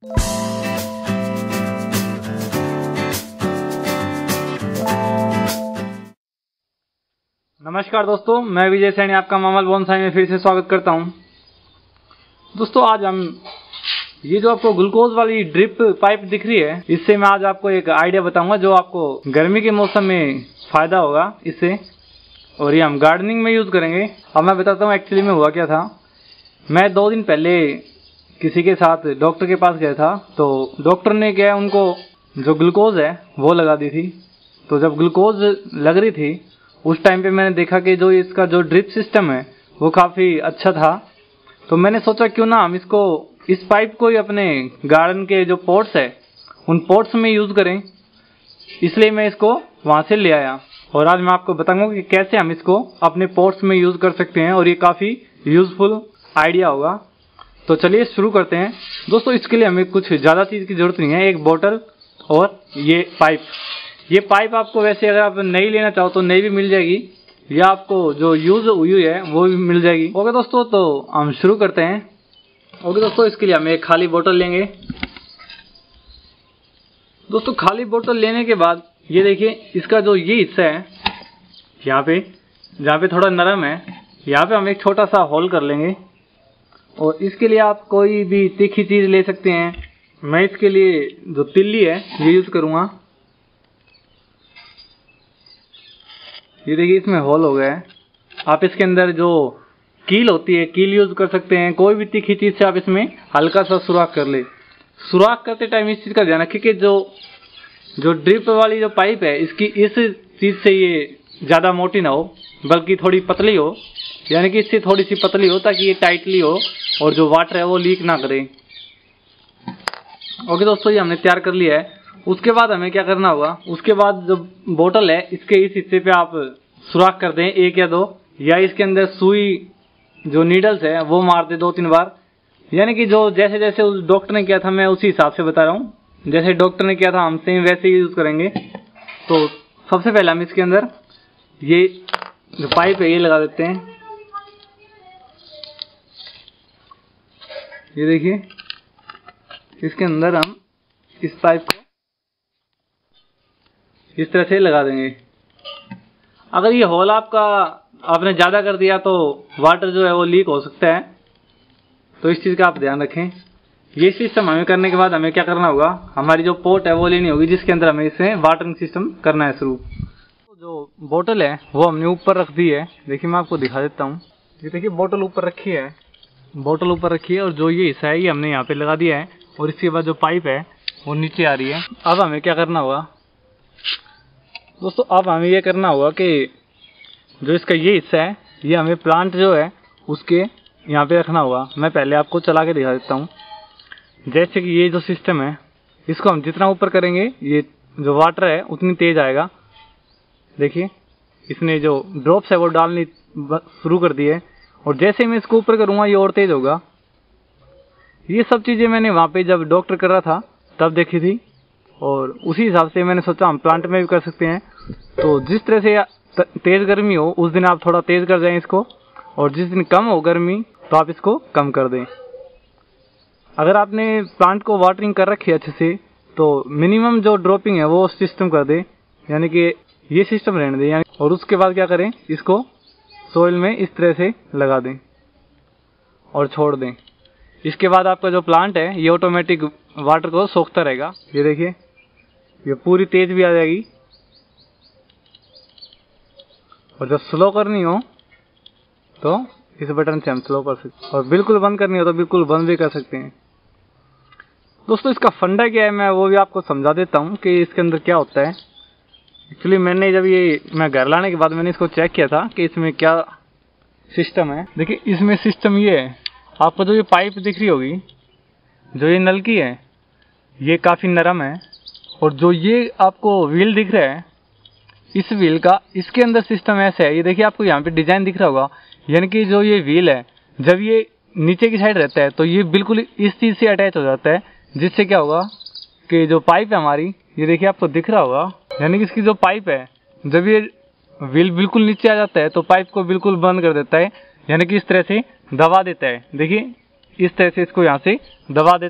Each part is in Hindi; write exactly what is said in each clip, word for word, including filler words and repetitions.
नमस्कार दोस्तों, मैं विजय सैनी आपका मामल बोनसाई में फिर से स्वागत करता हूं। दोस्तों आज हम ये जो आपको ग्लूकोज वाली ड्रिप पाइप दिख रही है, इससे मैं आज आपको एक आइडिया बताऊंगा जो आपको गर्मी के मौसम में फायदा होगा इससे, और ये हम गार्डनिंग में यूज करेंगे। अब मैं बताता हूँ एक्चुअली में हुआ क्या था। मैं दो दिन पहले किसी के साथ डॉक्टर के पास गया था, तो डॉक्टर ने क्या उनको जो ग्लूकोज है वो लगा दी थी। तो जब ग्लूकोज लग रही थी उस टाइम पे मैंने देखा कि जो इसका जो ड्रिप सिस्टम है वो काफ़ी अच्छा था। तो मैंने सोचा क्यों ना हम इसको इस पाइप को ही अपने गार्डन के जो पॉट्स है उन पॉट्स में यूज़ करें, इसलिए मैं इसको वहाँ से ले आया। और आज मैं आपको बताऊंगा कि कैसे हम इसको अपने पॉट्स में यूज़ कर सकते हैं, और ये काफ़ी यूज़फुल आइडिया होगा। तो चलिए शुरू करते हैं। दोस्तों इसके लिए हमें कुछ ज़्यादा चीज़ की ज़रूरत नहीं है, एक बोतल और ये पाइप। ये पाइप आपको वैसे अगर आप नई लेना चाहो तो नई भी मिल जाएगी, या आपको जो यूज़ हुई है वो भी मिल जाएगी। ओके दोस्तों, तो हम शुरू करते हैं। ओके दोस्तों, इसके लिए हम एक खाली बोतल लेंगे। दोस्तों खाली बोतल लेने के बाद ये देखिए, इसका जो ये हिस्सा है यहाँ पे, जहाँ पे थोड़ा नरम है, यहाँ पे हम एक छोटा सा होल कर लेंगे। और इसके लिए आप कोई भी तीखी चीज़ ले सकते हैं। मैं इसके लिए जो तिल्ली है ये यूज़ करूँगा। ये देखिए इसमें होल हो गया है। आप इसके अंदर जो कील होती है कील यूज़ कर सकते हैं। कोई भी तीखी चीज़ से आप इसमें हल्का सा सुराख कर ले। सुराख करते टाइम इस चीज़ का ध्यान रखिए कि जो जो ड्रिप वाली जो पाइप है इसकी इस चीज़ से ये ज़्यादा मोटी ना हो, बल्कि थोड़ी पतली हो, यानी कि इससे थोड़ी सी पतली हो ताकि ये टाइटली हो और जो वाटर है वो लीक ना करे। ओके दोस्तों, ये हमने तैयार कर लिया है। उसके बाद हमें क्या करना होगा, उसके बाद जो बोतल है इसके इस हिस्से पे आप सुराख कर दें एक या दो, या इसके अंदर सुई जो नीडल्स है वो मार दे दो तीन बार। यानी कि जो जैसे जैसे उस डॉक्टर ने किया था मैं उसी हिसाब से बता रहा हूँ। जैसे डॉक्टर ने किया था हम सेम वैसे ही यूज़ करेंगे। तो सबसे पहले हम इसके अंदर ये जो पाइप है ये लगा देते हैं। ये देखिए इसके अंदर हम इस पाइप को इस तरह से लगा देंगे। अगर ये होल आपका आपने ज़्यादा कर दिया तो वाटर जो है वो लीक हो सकता है, तो इस चीज़ का आप ध्यान रखें। ये सिस्टम हमें करने के बाद हमें क्या करना होगा, हमारी जो पोट है वो लेनी होगी जिसके अंदर हमें इसे वाटरिंग सिस्टम करना है शुरू। तो जो बोतल है वो हमने ऊपर रख दी है। देखिए मैं आपको दिखा देता हूँ। ये देखिए बोतल ऊपर रखी है, बोतल ऊपर रखी है और जो ये हिस्सा है ये हमने यहाँ पे लगा दिया है, और इसके बाद जो पाइप है वो नीचे आ रही है। अब हमें क्या करना होगा दोस्तों, अब हमें ये करना होगा कि जो इसका ये हिस्सा है ये हमें प्लांट जो है उसके यहाँ पे रखना होगा। मैं पहले आपको चला के दिखा देता हूँ। जैसे कि ये जो सिस्टम है इसको हम जितना ऊपर करेंगे ये जो वाटर है उतनी तेज आएगा। देखिए इसने जो ड्रॉप्स है वो डालनी शुरू कर दी है, और जैसे मैं इसको ऊपर करूँगा ये और तेज होगा। ये सब चीज़ें मैंने वहाँ पे जब डॉक्टर कर रहा था तब देखी थी, और उसी हिसाब से मैंने सोचा हम प्लांट में भी कर सकते हैं। तो जिस तरह से तेज़ गर्मी हो उस दिन आप थोड़ा तेज़ कर जाएं इसको, और जिस दिन कम हो गर्मी तो आप इसको कम कर दें। अगर आपने प्लांट को वाटरिंग कर रखी है अच्छे से तो मिनिमम जो ड्रॉपिंग है वो सिस्टम कर दें, यानी कि ये सिस्टम रहने दें यानी। और उसके बाद क्या करें, इसको सोइल में इस तरह से लगा दें और छोड़ दें। इसके बाद आपका जो प्लांट है ये ऑटोमेटिक वाटर को सोखता रहेगा। ये देखिए ये पूरी तेज भी आ जाएगी, और जब स्लो करनी हो तो इस बटन से हम स्लो कर सकते हैं, और बिल्कुल बंद करनी हो तो बिल्कुल बंद भी कर सकते हैं। दोस्तों इसका फंडा क्या है मैं वो भी आपको समझा देता हूँ कि इसके अंदर क्या होता है। एक्चुअली मैंने जब ये मैं घर लाने के बाद मैंने इसको चेक किया था कि इसमें क्या सिस्टम है। देखिए इसमें सिस्टम ये है, आपको जो ये पाइप दिख रही होगी, जो ये नलकी है ये काफ़ी नरम है, और जो ये आपको व्हील दिख रहा है इस व्हील का इसके अंदर सिस्टम ऐसा है। ये देखिए आपको यहाँ पे डिजाइन दिख रहा होगा, यानी कि जो ये व्हील है जब ये नीचे की साइड रहता है तो ये बिल्कुल इस चीज़ से अटैच हो जाता है, जिससे क्या होगा कि जो पाइप है हमारी, ये देखिए आपको दिख रहा होगा, यानी कि इसकी जो पाइप है जब ये व्हील बिल्कुल नीचे आ जाता है तो पाइप को बिल्कुल बंद कर देता है, यानी कि इस तरह से दबा देता है। देखिए इस तरह से इसको यहाँ से दबा देता है,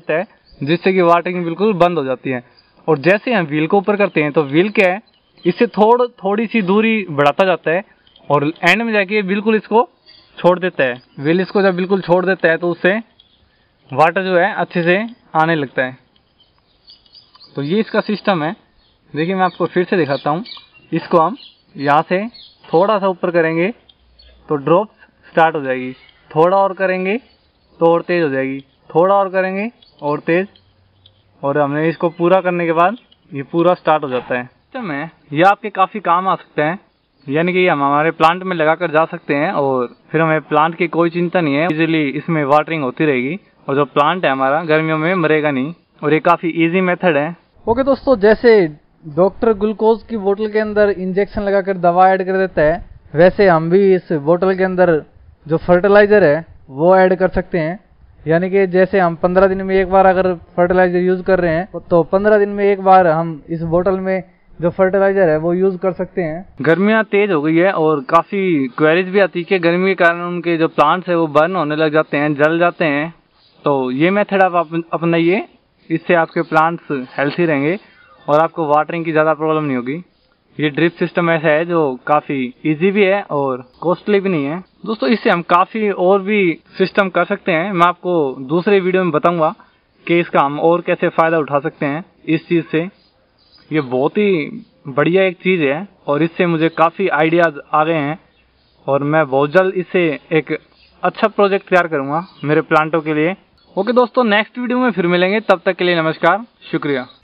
जिससे कि वाटरिंग बिल्कुल बंद हो जाती है। और जैसे हम व्हील को ऊपर करते हैं तो व्हील क्या है, इससे थोड़ थोड़ी सी दूरी बढ़ाता जाता है और एंड में जाके बिल्कुल इसको छोड़ देता है। व्हील इसको जब बिल्कुल छोड़ देता है तो उससे वाटर जो है अच्छे से आने लगता है। तो ये इसका सिस्टम है। देखिए मैं आपको फिर से दिखाता हूँ। इसको हम यहाँ से थोड़ा सा ऊपर करेंगे तो ड्रॉप स्टार्ट हो जाएगी, थोड़ा और करेंगे तो और तेज़ हो जाएगी, थोड़ा और करेंगे और तेज़, और हमने इसको पूरा करने के बाद ये पूरा स्टार्ट हो जाता है। सिस्टम है ये आपके काफ़ी काम आ सकते हैं, यानी कि हम हमारे प्लांट में लगा कर जा सकते हैं और फिर हमें प्लांट की कोई चिंता नहीं है। इजीली इसमें वाटरिंग होती रहेगी और जो प्लांट है हमारा गर्मियों में मरेगा नहीं, और ये काफ़ी इजी मेथड है। ओके दोस्तों, जैसे डॉक्टर ग्लूकोज की बोतल के अंदर इंजेक्शन लगाकर दवा ऐड कर देता है, वैसे हम भी इस बोतल के अंदर जो फर्टिलाइज़र है वो ऐड कर सकते हैं। यानी कि जैसे हम पंद्रह दिन में एक बार अगर फर्टिलाइज़र यूज़ कर रहे हैं तो पंद्रह दिन में एक बार हम इस बोतल में जो फर्टिलाइज़र है वो यूज़ कर सकते हैं। गर्मियाँ तेज हो गई है और काफ़ी क्वेरीज भी आती है कि गर्मी के कारण उनके जो प्लांट्स है वो बर्न होने लग जाते हैं, जल जाते हैं। तो ये मेथड आप अपनाइए, इससे आपके प्लांट्स हेल्थी रहेंगे और आपको वाटरिंग की ज़्यादा प्रॉब्लम नहीं होगी। ये ड्रिप सिस्टम ऐसा है जो काफ़ी इजी भी है और कॉस्टली भी नहीं है। दोस्तों इससे हम काफ़ी और भी सिस्टम कर सकते हैं। मैं आपको दूसरे वीडियो में बताऊंगा कि इसका हम और कैसे फ़ायदा उठा सकते हैं इस चीज़ से। ये बहुत ही बढ़िया एक चीज़ है और इससे मुझे काफ़ी आइडियाज़ आ गए हैं और मैं बहुत जल्द इससे एक अच्छा प्रोजेक्ट तैयार करूँगा मेरे प्लांटों के लिए। ओके दोस्तों, नेक्स्ट वीडियो में फिर मिलेंगे, तब तक के लिए नमस्कार, शुक्रिया।